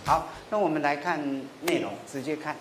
好，那我们来看内容，直接看。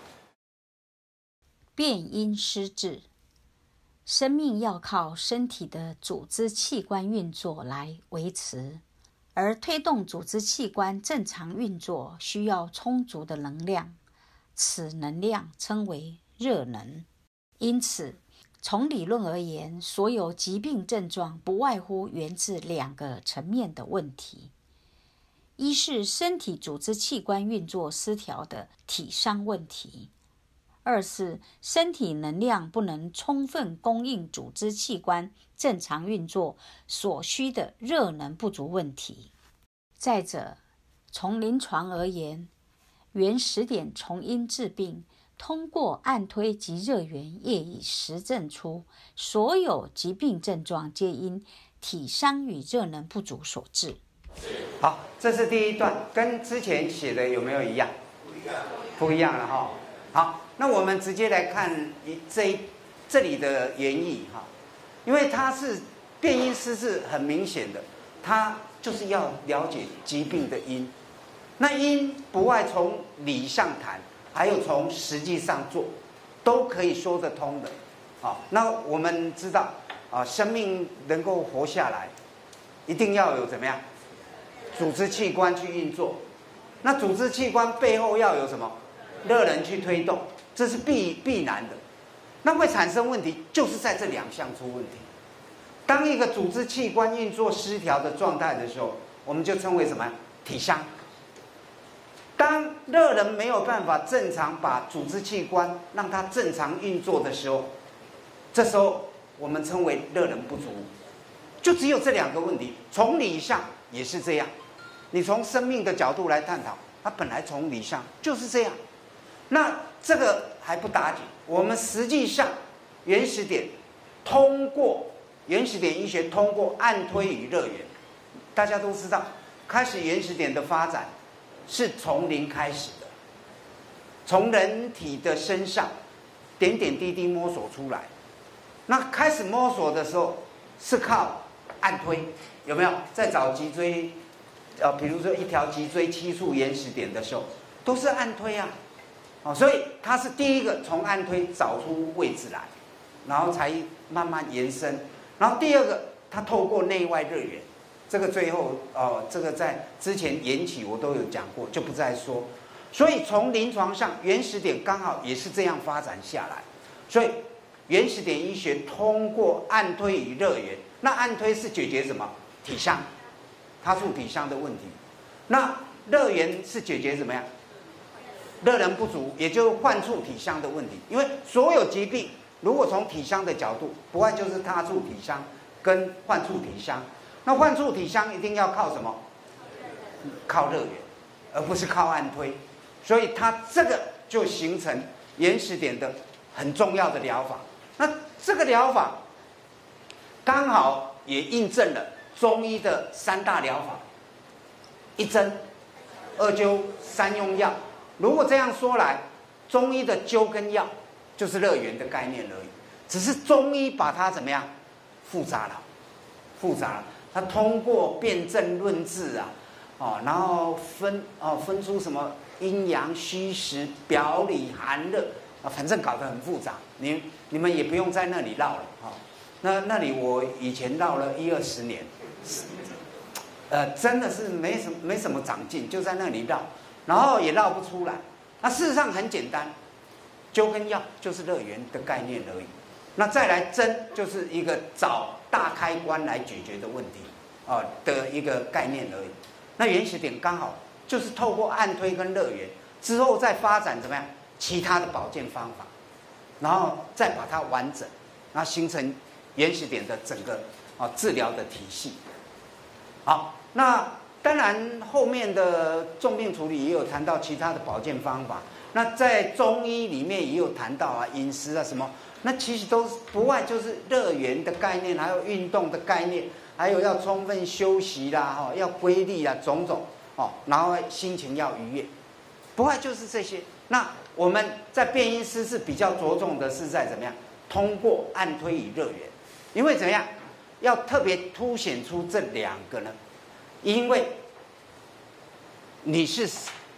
变因失治，生命要靠身体的组织器官运作来维持，而推动组织器官正常运作需要充足的能量，此能量称为热能。因此，从理论而言，所有疾病症状不外乎源自两个层面的问题：一是身体组织器官运作失调的体伤问题，二是身体能量不能充分供应组织器官正常运作所需的热能不足问题。再者，从临床而言，原始点从因治病通过按推及热源业已实证出，所有疾病症状皆因体伤与热能不足所致。 好，这是第一段，跟之前写的有没有一样？不一样了哈。好，那我们直接来看这里的原意哈，因为它是变因失治，很明显的，它就是要了解疾病的因。那因不外从理上谈，还有从实际上做，都可以说得通的。好，那我们知道啊，生命能够活下来，一定要有怎么样？组织器官去运作。那组织器官背后要有什么？热能去推动，这是必然的。那会产生问题，就是在这两项出问题。当一个组织器官运作失调的状态的时候，我们就称为什么？体伤。当热能没有办法正常把组织器官让它正常运作的时候，这时候我们称为热能不足。就只有这两个问题，从理上也是这样。你从生命的角度来探讨，它本来从理上就是这样。那这个还不打紧，我们实际上原始点医学通过按推与热源，大家都知道，开始原始点的发展是从零开始的，从人体的身上点点滴滴摸索出来。那开始摸索的时候是靠按推，有没有？在找脊椎，比如说一条脊椎七处原始点的时候，都是按推啊。所以它是第一个从按推找出位置来，然后才慢慢延伸。然后第二个，它透过内外热源，这个最后这个在之前延期我都有讲过，就不再说。所以从临床上，原始点刚好也是这样发展下来。所以原始点医学通过按推与热源，那按推是解决什么？体伤，他处体伤的问题。那热源是解决怎么样？热能不足，也就是患处体伤的问题。因为所有疾病，如果从体伤的角度，不外就是他处体伤跟患处体伤。那患处体伤一定要靠什么？靠热源，而不是靠按推。所以它这个就形成原始点的很重要的疗法。那这个疗法刚好也印证了中医的三大疗法：一针、二灸、三用药。如果这样说来，中医的灸跟药就是热源的概念而已，只是中医把它怎么样复杂了。它通过辨证论治啊，然后分出什么阴阳虚实、表里寒热啊，反正搞得很复杂。你们也不用在那里绕了啊。那里我以前绕了10-20年，真的是没什么长进，就在那里绕。然后也绕不出来。那事实上很简单，灸跟药就是热源的概念而已。那再来针就是一个找大开关来解决的问题的一个概念而已。那原始点刚好就是透过按推跟热源之后再发展怎么样其他的保健方法，然后再把它完整，然后形成原始点的整个治疗的体系。好，那当然后面的重病处理也有谈到其他的保健方法。那在中医里面也有谈到饮食什么，那其实都不外就是热源的概念，还有运动的概念，还有要充分休息啦，要规律啦，种种然后心情要愉悦，不外就是这些。那我们在变因失治比较着重的是在怎么样通过按推与热源，因为怎么样要特别凸显出这两个呢？因为你是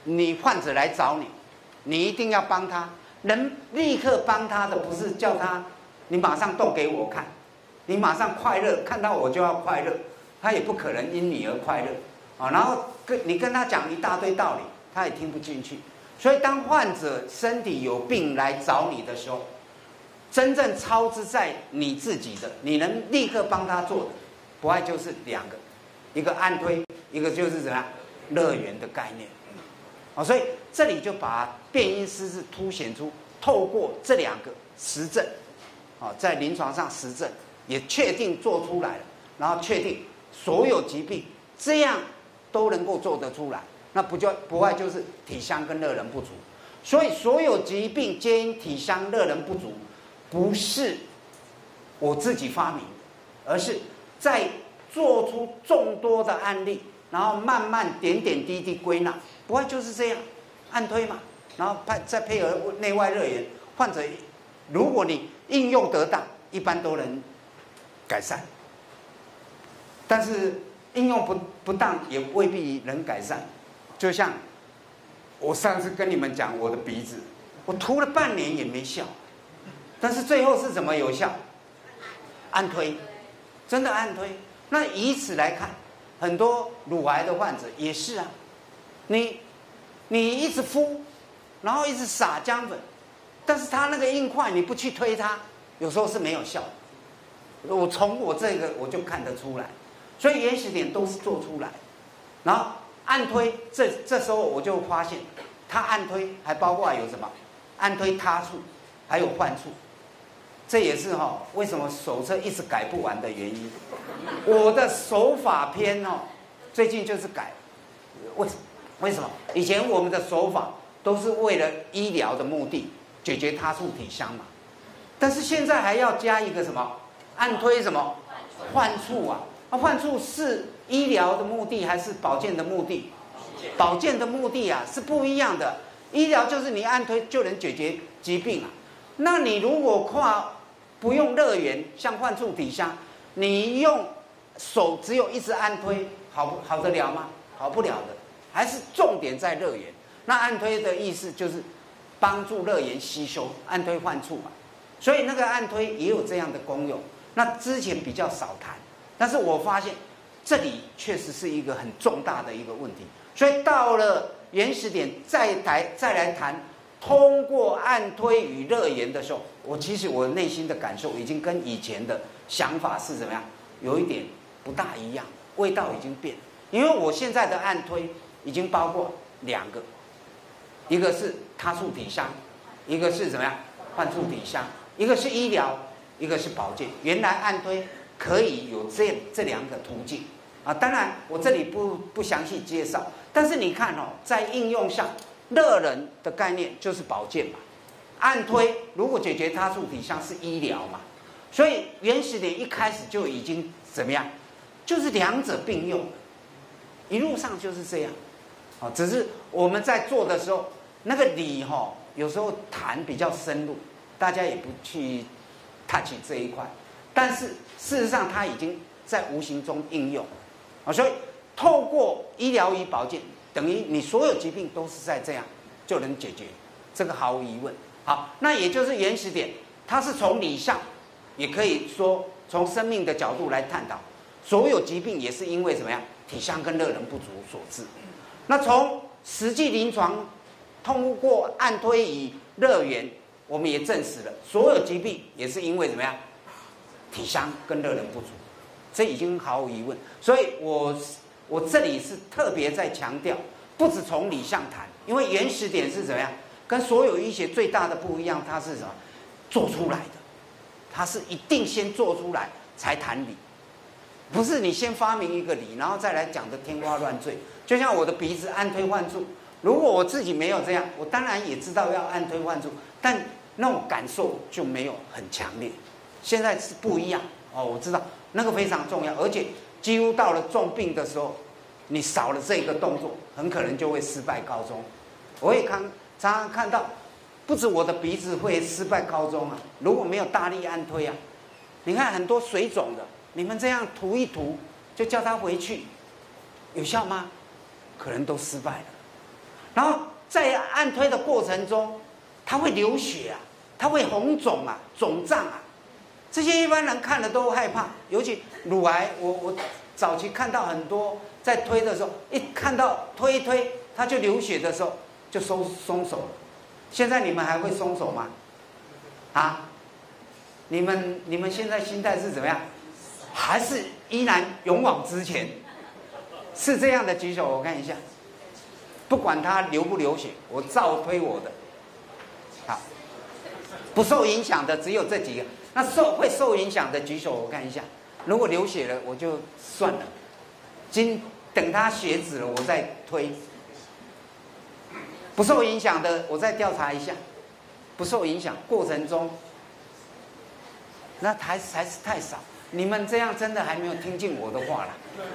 你患者来找你，你一定要帮他，能立刻帮他的不是叫他你马上动给我看，你马上快乐，看到我就要快乐，他也不可能因你而快乐啊。然后你跟他讲一大堆道理，他也听不进去。所以当患者身体有病来找你的时候，真正操之在你自己的，你能立刻帮他做的，不外就是两个，一个按推，一个就是怎么样乐园的概念。所以这里就把变因失智凸显出，透过这两个实证，在临床上实证也确定做出来了，然后确定所有疾病这样都能够做得出来，那不外就是体香跟热能不足。所以所有疾病皆因体香热能不足，不是我自己发明的，而是在做出众多的案例，然后慢慢点点滴滴归纳，不外就是这样，按推嘛，然后再配合内外热源，患者如果你应用得当，一般都能改善。但是应用不当也未必能改善。就像我上次跟你们讲我的鼻子，我涂了半年也没效，但是最后是怎么有效？按推，真的按推。那以此来看，很多乳癌的患者也是啊，你一直敷，然后一直撒姜粉，但是他那个硬块你不去推它，有时候是没有效的。我从我这个我就看得出来，所以原始点都是做出来，然后按推，这时候我就发现，他按推还包括有什么？按推他处，还有患处，这也是为什么手册一直改不完的原因。我的手法篇最近就是改，为什么？以前我们的手法都是为了医疗的目的，解决他处体香嘛，但是现在还要加一个什么？按推什么？患处啊！患处是医疗的目的还是保健的目的？保健的目的啊是不一样的。医疗就是你按推就能解决疾病啊，那你如果不用热源，像患处体香，你用手只有一直按推，好得了吗？好不了的，还是重点在热源。那按推的意思就是帮助热源吸收，按推患处嘛，所以那个按推也有这样的功用。那之前比较少谈，但是我发现这里确实是一个很重大的一个问题。所以到了原始点再来谈通过按推与热源的时候，其实我内心的感受已经跟以前的想法是怎么样，有一点不大一样，味道已经变了。因为我现在的按推已经包括两个，一个是他处体香，一个是怎么样患处体香，一个是医疗，一个是保健。原来按推可以有这两个途径啊，当然我这里不详细介绍，但是你看在应用上，热能的概念就是保健嘛，按推如果解决他处体香是医疗嘛，所以原始点一开始就已经怎么样，就是两者并用，一路上就是这样，只是我们在做的时候，那个理有时候谈比较深入，大家也不去 touch 这一块，但是事实上它已经在无形中应用。所以透过医疗与保健，等于你所有疾病都是在这样就能解决，这个毫无疑问。好，那也就是原始点，它是从理上，也可以说从生命的角度来探讨，所有疾病也是因为怎么样，体香跟热能不足所致。那从实际临床，通过按推与热源，我们也证实了，所有疾病也是因为怎么样，体香跟热能不足。这已经毫无疑问，所以我这里是特别在强调，不只从理上谈，因为原始点是怎么样，跟所有医学最大的不一样，它是什么？做出来的，它是一定先做出来才谈理，不是你先发明一个理，然后再来讲的天花乱坠。就像我的鼻子按推患处，如果我自己没有这样，我当然也知道要按推患处，但那种感受就没有很强烈。现在是不一样我知道。那个非常重要，而且几乎到了重病的时候，你少了这个动作，很可能就会失败告终。我也常常看到，不止我的鼻子会失败告终啊，如果没有大力按推啊，你看很多水肿的，你们这样涂一涂，就叫他回去，有效吗？可能都失败了。 然后在按推的过程中，它会流血啊，它会红肿啊、肿胀啊，这些一般人看了都害怕。尤其乳癌，我早期看到很多在推的时候，一看到推一推它就流血的时候，就松手了。现在你们还会松手吗？啊？你们现在心态是怎么样？还是依然勇往直前？是这样的举手，我看一下。不管它流不流血，我照推我的。好，不受影响的只有这几个。那会受影响的举手，我看一下。如果流血了，我就算了。等它血止了，我再推。不受影响的，我再调查一下。不受影响过程中，那还是太少。你们这样真的还没有听进我的话啦。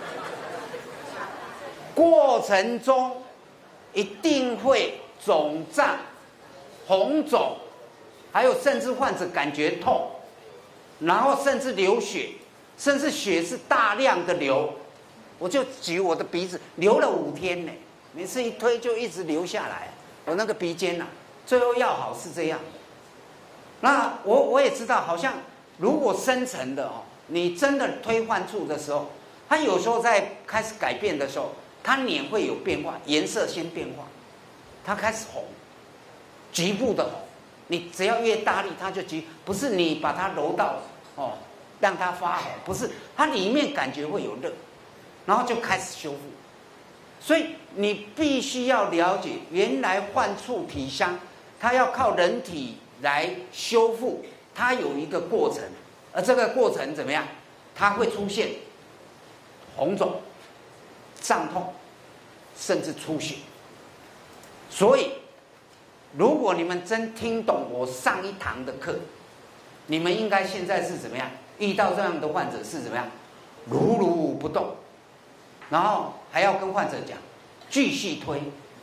过程中一定会肿胀、红肿，还有甚至患者感觉痛，然后甚至流血，甚至血是大量的流。我就举我的鼻子，流了5天呢，每次一推就一直流下来，我那个鼻尖啊，最后要好是这样。那我也知道，好像如果深层的哦，你真的推患处的时候，它有时候在开始改变的时候，它脸会有变化，颜色先变化，它开始红，局部的红。你只要越大力，它就不是你把它揉到哦，让它发红，不是，它里面感觉会有热，然后就开始修复。所以你必须要了解，原来患处体伤，它要靠人体来修复，它有一个过程，而这个过程怎么样？它会出现红肿、胀痛，甚至出血。所以，如果你们真听懂我上一堂的课，你们应该现在是怎么样？遇到这样的患者是怎么样？如如不动，然后还要跟患者讲，继续推。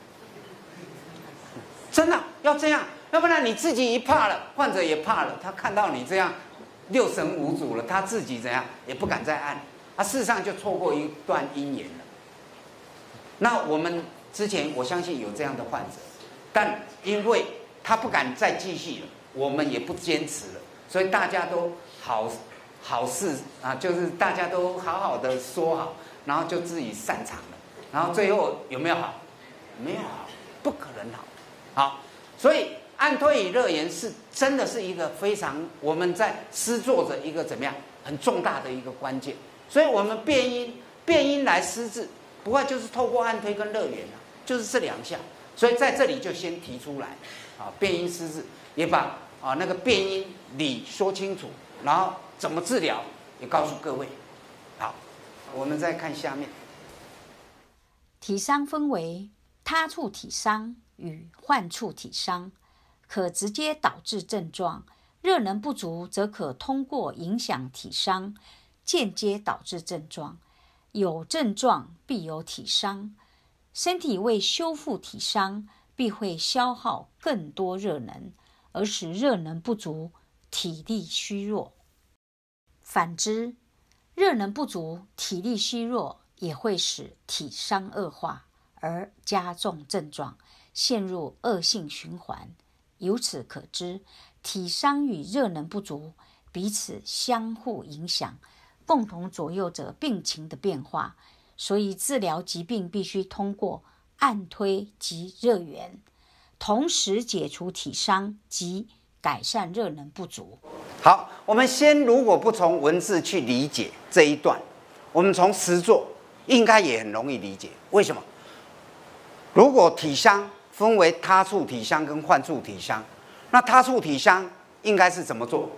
真的要这样，要不然你自己一怕了，患者也怕了，他看到你这样六神无主了，他自己怎样也不敢再按，事实上就错过一段姻缘了。那我们之前我相信有这样的患者，但因为他不敢再继续了，我们也不坚持了，所以大家都好事啊，就是大家都好好的说好，然后就自己散场了，然后最后有没有好？没有好，不可能好。好，所以按推与热源是真的是一个非常我们在施作着一个怎么样很重大的一个关键。所以我们变音来施治，不过就是透过按推跟热源啊，就是这2项。所以在这里就先提出来啊，变音施治也把那个变音理说清楚，然后怎么治疗也告诉各位。好，我们再看下面。 体伤分为他处体伤与患处体伤，可直接导致症状；热能不足则可通过影响体伤，间接导致症状。有症状必有体伤，身体为修复体伤，必会消耗更多热能，而使热能不足，体力虚弱。反之，热能不足、体力虚弱也会使体伤恶化，而加重症状，陷入恶性循环。由此可知，体伤与热能不足彼此相互影响，共同左右着病情的变化。所以治疗疾病必须通过按推及热源，同时解除体伤及改善热能不足。 好，我们先如果不从文字去理解这一段，我们从实作应该也很容易理解。为什么？如果体伤分为他处体伤跟患处体伤，那他处体伤应该是怎么做？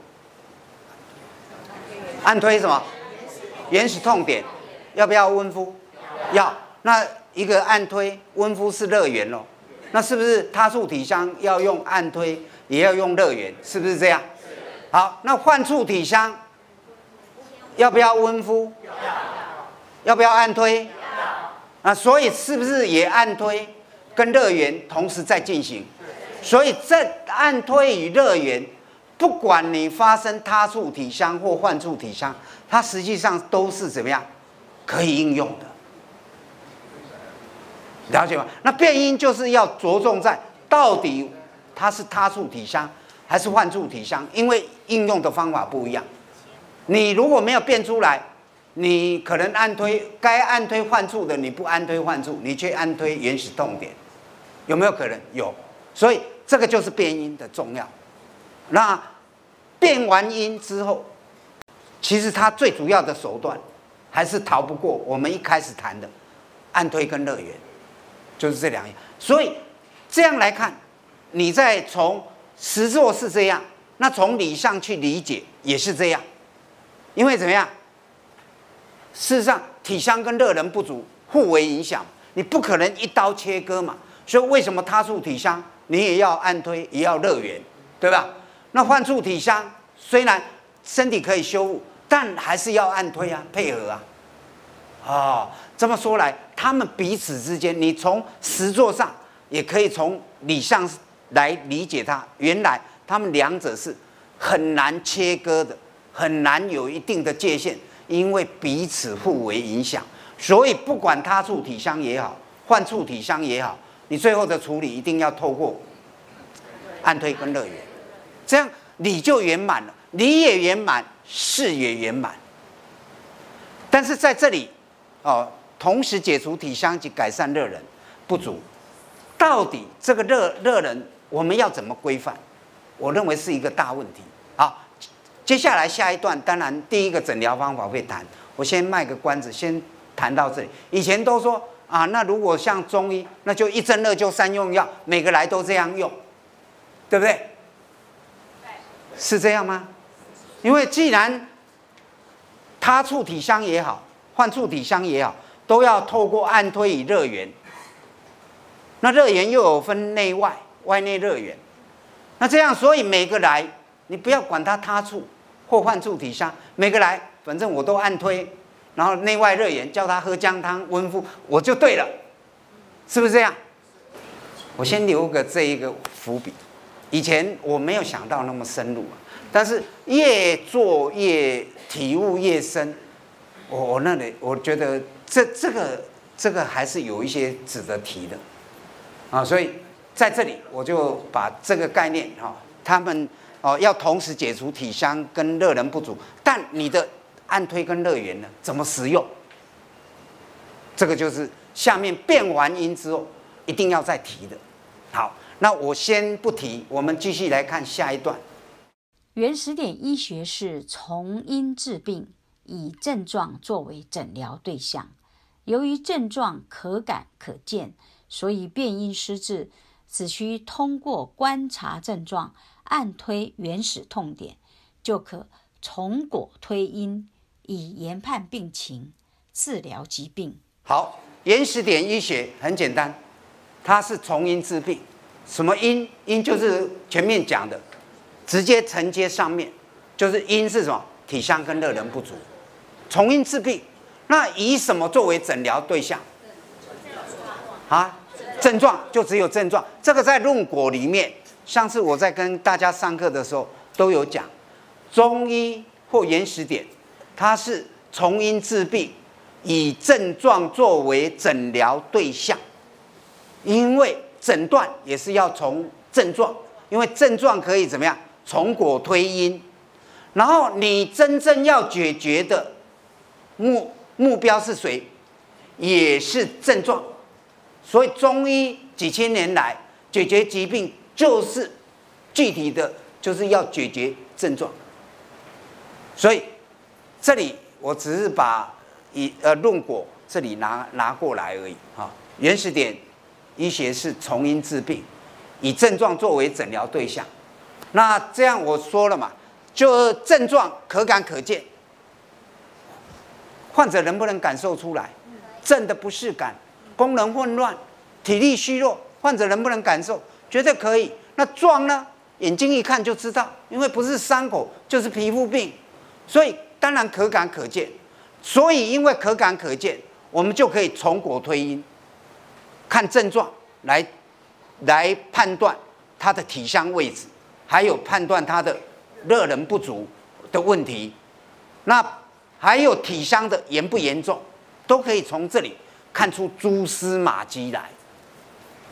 按推什么？原始痛点，要不要温敷？要。那一个按推，温敷是热源咯。那是不是他处体伤要用按推，也要用热源？是不是这样？好，那患处体伤要不要温敷？要不要按推？所以是不是也按推跟热源同时在进行？所以这按推与热源，不管你发生他处体伤或患处体伤，它实际上都是怎么样可以应用的。 了解吗？那变因就是要着重在到底它是他处体香还是换处体香，因为应用的方法不一样。你如果没有变出来，你可能该按推换处的你不按推换处，你却按推原始痛点，有没有可能？有。所以这个就是变因的重要。那变完因之后，其实它最主要的手段还是逃不过我们一开始谈的按推跟热源，就是这两样。所以这样来看，你再从实作是这样，那从理上去理解也是这样。因为怎么样？事实上，体香跟热能不足互为影响，你不可能一刀切割嘛。所以为什么他处体香你也要按推，也要热源，对吧？那换处体香虽然身体可以修复，但还是要按推啊，配合啊。哦，这么说来，他们彼此之间，你从实作上也可以从理上来理解它。原来他们两者是很难切割的，很难有一定的界限，因为彼此互为影响。所以不管他处体香也好，换处体香也好，你最后的处理一定要透过按推跟热源，这样理就圆满了，理也圆满，事也圆满。但是在这里，同时解除体香及改善热能不足，到底这个热能我们要怎么规范？我认为是一个大问题。好，接下来下一段，当然第一个诊疗方法会谈，我先卖个关子，先谈到这里。以前都说啊，那如果像中医，那就一针热灸3用药，每个来都这样用，对不对？是这样吗？因为既然他处体香也好，换处体香也好，都要透过按推以热源。那热源又有分内外，外内热源。那这样，所以每个来，你不要管他处或换处体香，每个来，反正我都按推，然后内外热源，叫他喝姜汤温敷，我就对了，是不是这样？我先留个这一个伏笔。以前我没有想到那么深入，但是越做越体悟越深。我那里我觉得这个还是有一些值得提的啊，所以在这里我就把这个概念他们要同时解除体香跟热能不足，但你的按推跟热源呢怎么使用？这个就是下面变完因之后一定要再提的。好，那我先不提，我们继续来看下一段。 原始点医学是从因治病，以症状作为诊疗对象。由于症状可感可见，所以变因施治只需通过观察症状，按推原始痛点，就可从果推因，以研判病情，治疗疾病。 好，原始点医学很简单，它是从因治病。什么因？因就是前面讲的，直接承接上面，就是因是什么？体香跟热能不足，从因治病。那以什么作为诊疗对象？症状就只有症状。这个在论果里面，上次我在跟大家上课的时候都有讲，中医或原始点，它是从因治病，以症状作为诊疗对象，因为诊断也是要从症状，因为症状可以怎么样？从果推因，然后你真正要解决的目标是谁？也是症状。所以中医几千年来解决疾病，就是具体的，就是要解决症状。所以这里我只是把论果这里拿过来而已啊。原始点医学是从因治病，以症状作为诊疗对象。那这样我说了嘛，就症状可感可见，患者能不能感受出来？症的不适感、功能混乱、体力虚弱，患者能不能感受？绝对可以。那状呢？眼睛一看就知道，因为不是伤口就是皮肤病，所以当然可感可见。所以因为可感可见，我们就可以从果推因，看症状来判断它的体香位置，还有判断它的热能不足的问题。那还有体香的严不严重，都可以从这里看出蛛丝马迹来。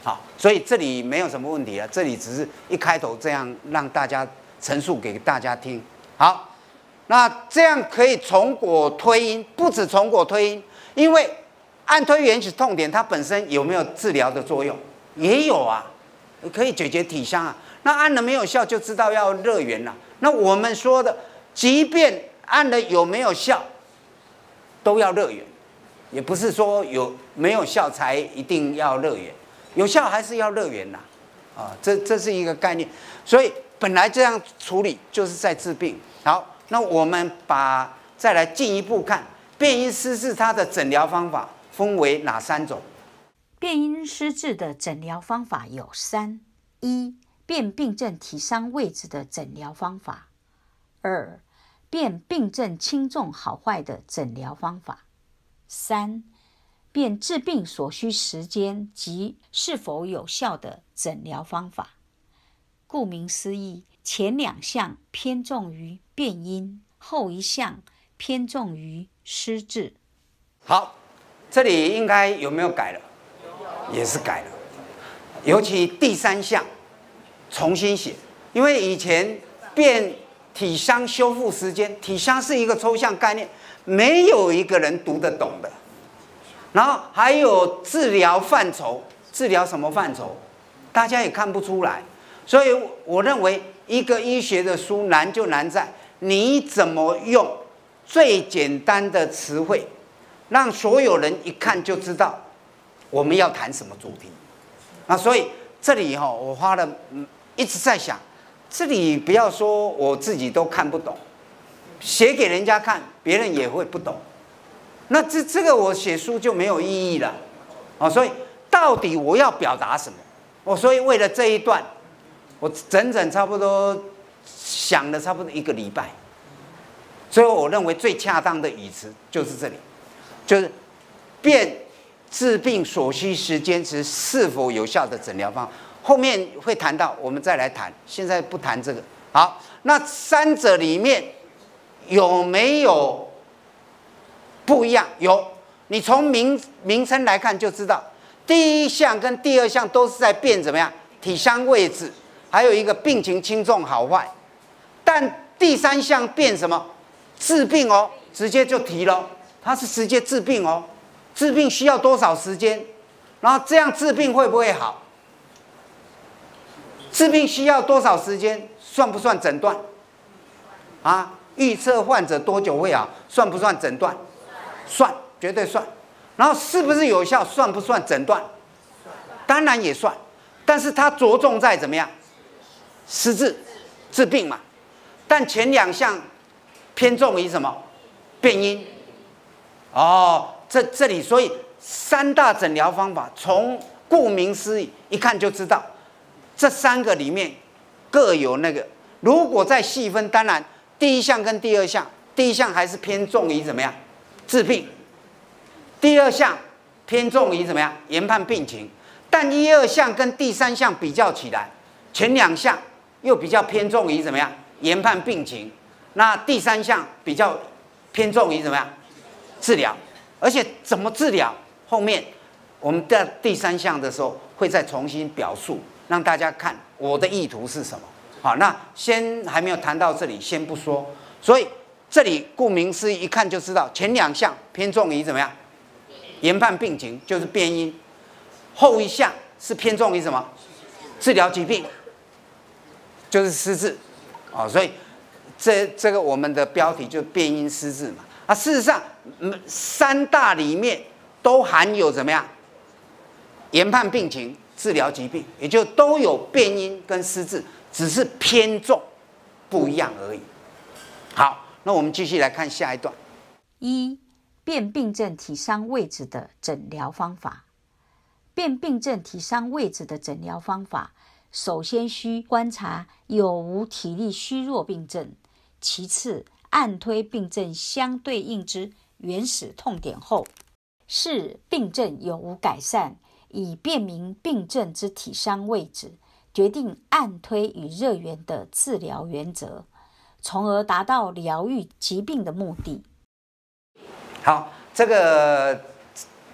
好，所以这里没有什么问题了，这里只是一开头这样让大家陈述给大家听。好，那这样可以从果推因，不止从果推因，因为按推原始痛点它本身有没有治疗的作用？也有啊，可以解决体伤啊。那按了没有效，就知道要热源了。那我们说的，即便按了有没有效，都要热源，也不是说有没有效才一定要热源。有效还是要热源呐，这是一个概念，所以本来这样处理就是在治病。好，那我们再来进一步看变因失治它的诊疗方法分为哪3种？ 变因失治的诊疗方法有3：一、辨病症体伤位置的诊疗方法；二、辨病症轻重好坏的诊疗方法；三、辨治病所需时间及是否有效的诊疗方法。顾名思义，前2项偏重于变因，后1项偏重于失治。 好，这里应该有没有改了？也是改了，尤其第3项重新写，因为以前辨体伤修复时间，体伤是一个抽象概念，没有一个人读得懂的。然后还有治疗范畴，治疗什么范畴，大家也看不出来。所以我认为一个医学的书难就难在你怎么用最简单的词汇，让所有人一看就知道我们要谈什么主题。那所以这里我花了一直在想，这里不要说我自己都看不懂，写给人家看，别人也会不懂。那这个我写书就没有意义了，所以到底我要表达什么？所以为了这一段，我整整差不多想了差不多1个礼拜。所以我认为最恰当的语词就是这里，就是辨治病所需时间时是否有效的诊疗方法。后面会谈到，我们再来谈，现在不谈这个。好，那3者里面有没有不一样？有，你从名称来看就知道，第1项跟第2项都是在辨怎么样体伤位置，还有一个病情轻重好坏。但第3项辨什么？治病直接就提了，它是直接治病治病需要多少时间？然后这样治病会不会好？治病需要多少时间？算不算诊断？预测患者多久会好？算不算诊断？算，绝对算。然后是不是有效？算不算诊断？当然也算。但是它着重在怎么样？失治，治病嘛。但前2项偏重于什么？变因。这里所以3大诊疗方法，从顾名思义一看就知道，这3个里面各有那个。如果再细分，当然第1项跟第2项，第1项还是偏重于怎么样？治病。第2项偏重于怎么样？研判病情。但1、2项跟第3项比较起来，前2项又比较偏重于怎么样？研判病情。那第3项比较偏重于怎么样？治疗。而且怎么治疗，后面我们在第3项的时候会再重新表述，让大家看我的意图是什么。好，那先还没有谈到这里，先不说。所以这里顾名思义，一看就知道前2项偏重于怎么样？研判病情，就是变因。后1项是偏重于什么？治疗疾病，就是失治。所以这个我们的标题就变因失治嘛。事实上3大里面都含有怎么样？研判病情、治疗疾病，也就都有变因跟失治，只是偏重不一样而已。好，那我们继续来看下一段。 1、辨病症体伤位置的诊疗方法。辨病症体伤位置的诊疗方法，首先需观察有无体力虚弱病症，其次按推病症相对应之原始痛点后，视病症有无改善，以辨明病症之体伤位置，决定按推与热源的治疗原则，从而达到疗愈疾病的目的。 好，这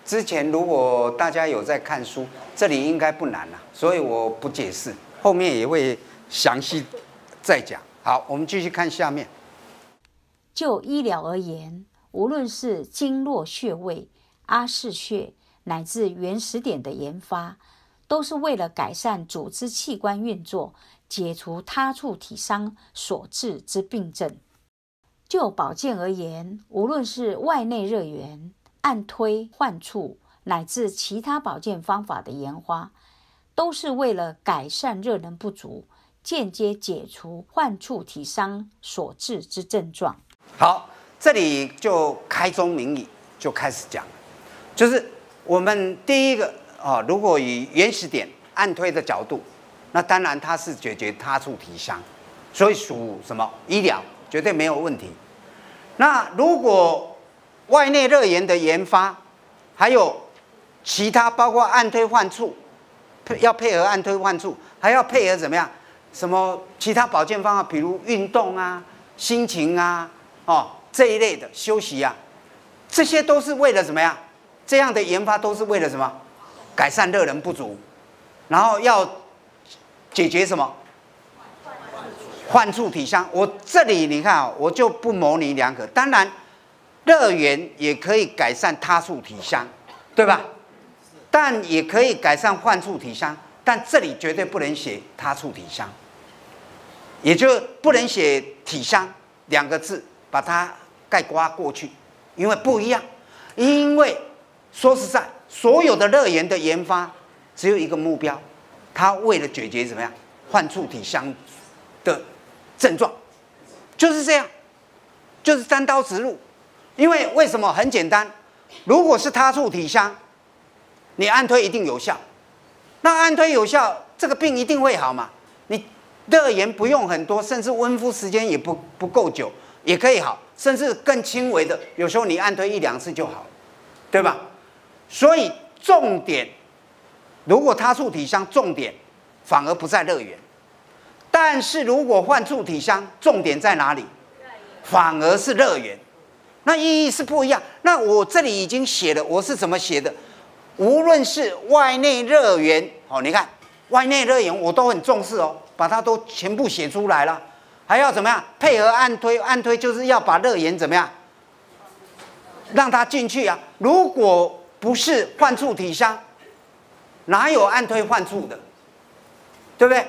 之前如果大家有在看书，这里应该不难啦，所以我不解释，后面也会详细再讲。好，我们继续看下面。 就医疗而言，无论是经络穴位、阿是穴，乃至原始点的研发，都是为了改善组织器官运作，解除他处体伤所致之病症。就保健而言，无论是外内热源、按推、患处，乃至其他保健方法的研发，都是为了改善热能不足，间接解除患处体伤所致之症状。 好，这里就开宗明义就开始讲了，就是我们第一个如果以原始点按推的角度，那当然它是解决他处体伤，所以属什么医疗，绝对没有问题。那如果外内热源的研发，还有其他包括按推患处，要配合按推患处，还要配合怎么样？什么其他保健方法，比如运动啊、心情啊、这一类的休息啊，这些都是为了怎么样？这样的研发都是为了什么？改善热能不足，然后要解决什么？患处体伤。我这里你看我就不模棱两可。当然，热源也可以改善他处体伤，对吧？但也可以改善患处体伤，但这里绝对不能写他处体伤，也就不能写体伤2个字，把它概括过去，因为不一样。因为说实在，所有的热源的研发只有一个目标，它为了解决怎么样患处体伤的症状，就是这样，就是单刀直入。因为什么？很简单，如果是他处体伤，你按推一定有效，那按推有效，这个病一定会好嘛？你热源不用很多，甚至温敷时间也不够久，也可以好，甚至更轻微的，有时候你按推1、2次就好，对吧？所以重点，如果他处体伤，重点反而不在热源，但是如果患处体伤，重点在哪里？反而是热源，那意义是不一样。那我这里已经写了，我是怎么写的？无论是外内热源，你看外内热源我都很重视把它都全部写出来了。还要怎么样？配合按推，按推就是要把热源怎么样，让它进去啊。如果不是患处体伤，哪有按推患处的，对不对？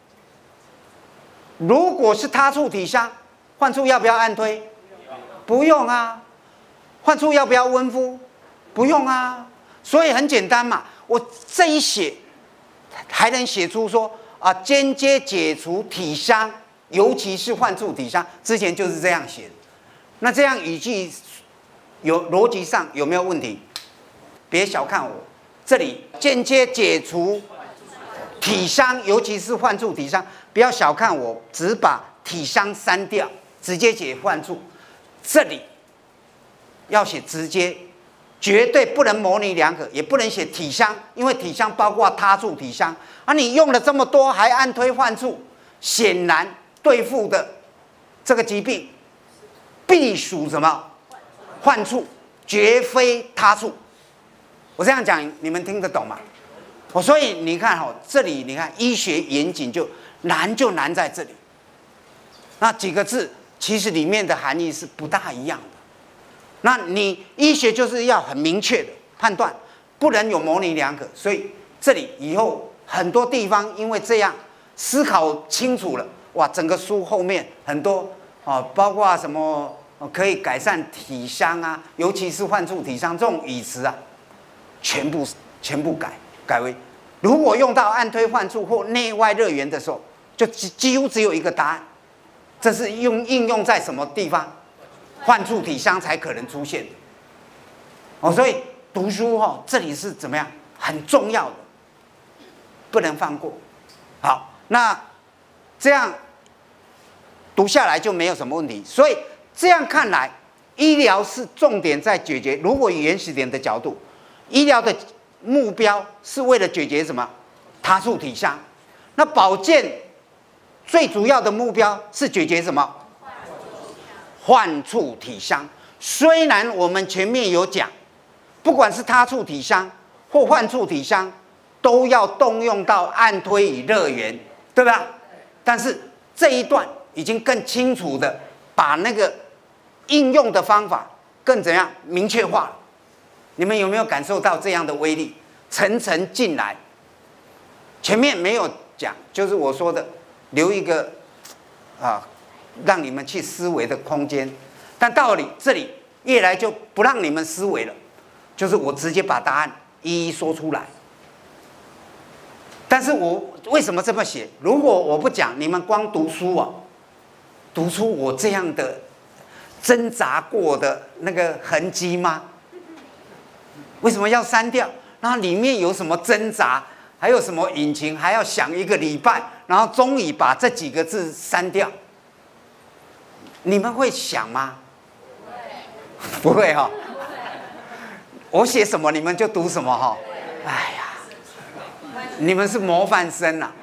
如果是他处体伤，患处要不要按推？不用啊。患处要不要温敷？不用啊。所以很简单嘛，我这一写，还能写出说间接解除体伤，尤其是患处体伤，之前就是这样写的。那这样语句有逻辑上有没有问题？别小看我，这里间接解除体伤，尤其是患处体伤，不要小看我，只把体伤删掉，直接写患处。这里要写直接。绝对不能模棱两可，也不能写体伤，因为体伤包括他处体伤你用了这么多，还按推患处，显然对付的这个疾病必属什么患处，绝非他处。我这样讲，你们听得懂吗？所以你看这里你看医学严谨就难在这里。那几个字其实里面的含义是不大一样的。那你医学就是要很明确的判断，不能有模棱两可。所以这里以后很多地方因为这样思考清楚了，哇，整个书后面很多包括什么可以改善体伤啊，尤其是患处体伤这种语词全部改为，如果用到按推患处或内外热源的时候，就几乎只有一个答案。这是应用在什么地方？患处体伤才可能出现的所以读书这里是怎么样很重要的，不能放过。好，那这样读下来就没有什么问题。所以这样看来，医疗是重点在解决。如果以原始点的角度，医疗的目标是为了解决什么？他处体伤。那保健最主要的目标是解决什么？患处体伤。虽然我们前面有讲， 不管是他处体伤或患处体伤，都要动用到按推以热源，对吧？但是这一段已经更清楚的把那个应用的方法更怎样明确化了。你们有没有感受到这样的威力？层层进来，前面没有讲，就是我说的，留一个让你们去思维的空间。但到这里越来就不让你们思维了，就是我直接把答案一一说出来。但是我为什么这么写？如果我不讲，你们光读书啊，读出我这样的挣扎过的那个痕迹吗？为什么要删掉？那里面有什么挣扎，还有什么隐情，还要想1个礼拜，然后终于把这几个字删掉？你们会想吗？不会哈。我写什么你们就读什么哈。哎呀，你们是模范生啊。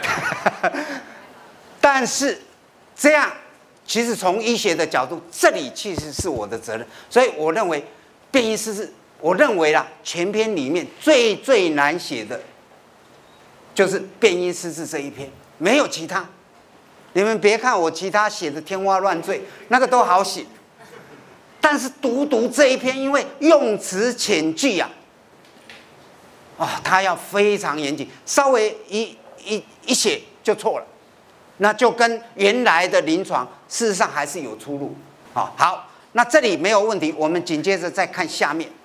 但是这样，其实从医学的角度，这里其实是我的责任。所以我认为变异失智，我认为啦，全篇里面最难写的，就是变因失智这一篇，没有其他。你们别看我其他写的天花乱坠，那个都好写，但是独这一篇，因为用词遣句它要非常严谨，稍微一写就错了，那就跟原来的临床事实上还是有出入。好，那这里没有问题，我们紧接着再看下面。